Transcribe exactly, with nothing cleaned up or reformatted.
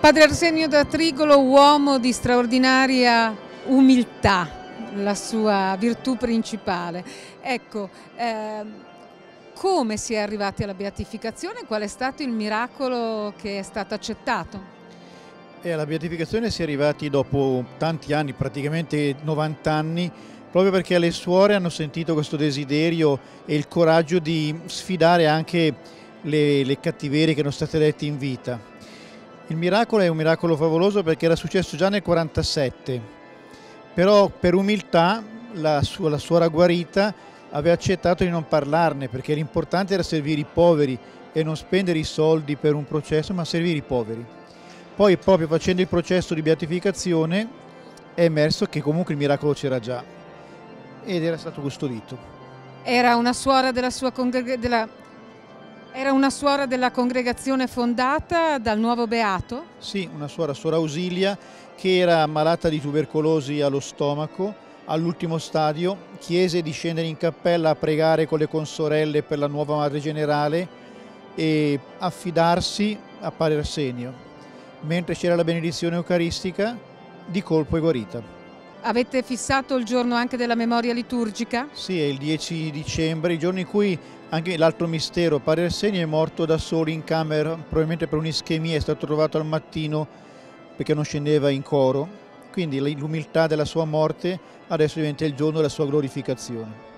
Padre Arsenio da Trigolo, uomo di straordinaria umiltà, la sua virtù principale. Ecco, eh, come si è arrivati alla beatificazione? Qual è stato il miracolo che è stato accettato? E alla beatificazione si è arrivati dopo tanti anni, praticamente novanta anni, proprio perché le suore hanno sentito questo desiderio e il coraggio di sfidare anche le, le cattiverie che erano state dette in vita. Il miracolo è un miracolo favoloso perché era successo già nel quarantasette, però per umiltà la, sua, la suora guarita aveva accettato di non parlarne, perché l'importante era servire i poveri e non spendere i soldi per un processo, ma servire i poveri. Poi proprio facendo il processo di beatificazione è emerso che comunque il miracolo c'era già ed era stato custodito. Era una suora della sua congregazione? Era una suora della congregazione fondata dal nuovo beato? Sì, una suora, suora Ausilia, che era malata di tubercolosi allo stomaco. All'ultimo stadio chiese di scendere in cappella a pregare con le consorelle per la nuova madre generale e affidarsi a Padre Arsenio. Mentre c'era la benedizione eucaristica, di colpo è guarita. Avete fissato il giorno anche della memoria liturgica? Sì, è il dieci dicembre, il giorno in cui anche l'altro mistero, Padre Arsenio è morto da solo in camera, probabilmente per un'ischemia, è stato trovato al mattino perché non scendeva in coro, quindi l'umiltà della sua morte adesso diventa il giorno della sua glorificazione.